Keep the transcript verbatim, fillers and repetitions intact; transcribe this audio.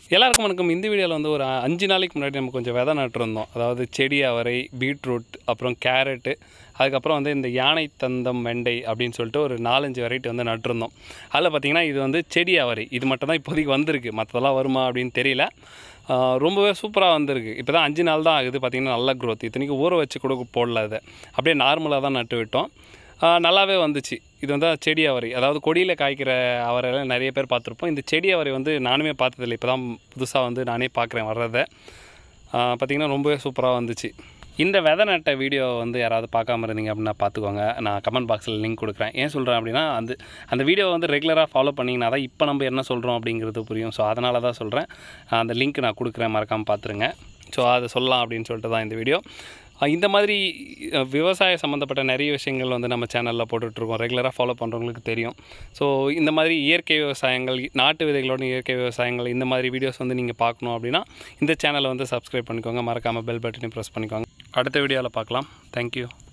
எல்லாருக்கும் வணக்கம். இந்த வீடியோவில் வந்து ஒரு அஞ்சு நாளைக்கு முன்னாடி நம்ம கொஞ்சம் விதை நட்டுருந்தோம். அதாவது செடி அவரை, பீட்ரூட், அப்புறம் கேரட்டு, அதுக்கப்புறம் வந்து இந்த யானை தந்தம் வெண்டை அப்படின்னு சொல்லிட்டு ஒரு நாலஞ்சு வெரைட்டி வந்து நட்டுருந்தோம். அதில் பார்த்திங்கன்னா இது வந்து செடி அவரை, இது மட்டும் தான் இப்போதைக்கு வந்திருக்கு. மற்றதெல்லாம் வருமா அப்படின்னு தெரியல. ரொம்பவே சூப்பராக வந்திருக்கு. இப்போ தான் அஞ்சு நாள் தான் ஆகுது. பார்த்திங்கன்னா நல்ல க்ரோத். இத்தனைக்கு ஊற வச்சு கூட போடல. அதை அப்படியே நார்மலாக தான் நட்டு விட்டோம். நல்லாவே வந்துச்சு. இது வந்து செடி அவரை, அதாவது கொடியில் காய்க்கிற அவரைலாம் நிறைய பேர் பார்த்துருப்போம். இந்த செடி அவரை வந்து நானுமே பார்த்ததில்லை. இப்போ தான் புதுசாக வந்து நானே பார்க்குறேன் வர்றதை. பார்த்திங்கன்னா ரொம்பவே சூப்பராக வந்துச்சு. இந்த விதை நட்ட வீடியோ வந்து யாராவது பார்க்காம இருந்தீங்க அப்படின்னா பார்த்துக்கோங்க. நான் கமெண்ட் பாக்ஸில் லிங்க் கொடுக்குறேன். ஏன் சொல்கிறேன் அப்படின்னா, அந்த அந்த வீடியோ வந்து ரெகுலராக ஃபாலோ பண்ணிங்கன்னா தான் இப்போ நம்ம என்ன சொல்கிறோம் அப்படிங்கிறது புரியும். ஸோ அதனால தான் சொல்கிறேன். அந்த லிங்க் நான் கொடுக்குறேன், மறக்காமல் பார்த்துருங்க. ஸோ அதை சொல்லலாம் அப்படின்னு சொல்லிட்டு தான் இந்த வீடியோ. இந்த மாதிரி விவசாய சம்மந்தப்பட்ட நிறைய விஷயங்கள் வந்து நம்ம சேனலில் போட்டுட்ருக்கோம். ரெகுலராக ஃபாலோ பண்ணுறவங்களுக்கு தெரியும். ஸோ இந்த மாதிரி இயற்கை விவசாயங்கள், நாட்டு விதைகளோட இயற்கை விவசாயங்கள், இந்த மாதிரி வீடியோஸ் வந்து நீங்கள் பார்க்கணும் அப்படின்னா இந்த சேனலை வந்து சப்ஸ்கிரைப் பண்ணிக்கோங்க. மறக்காமல் பெல் பட்டனையும் ப்ரெஸ் பண்ணிக்கோங்க. அடுத்த வீடியோவில் பார்க்கலாம். தேங்க்யூ.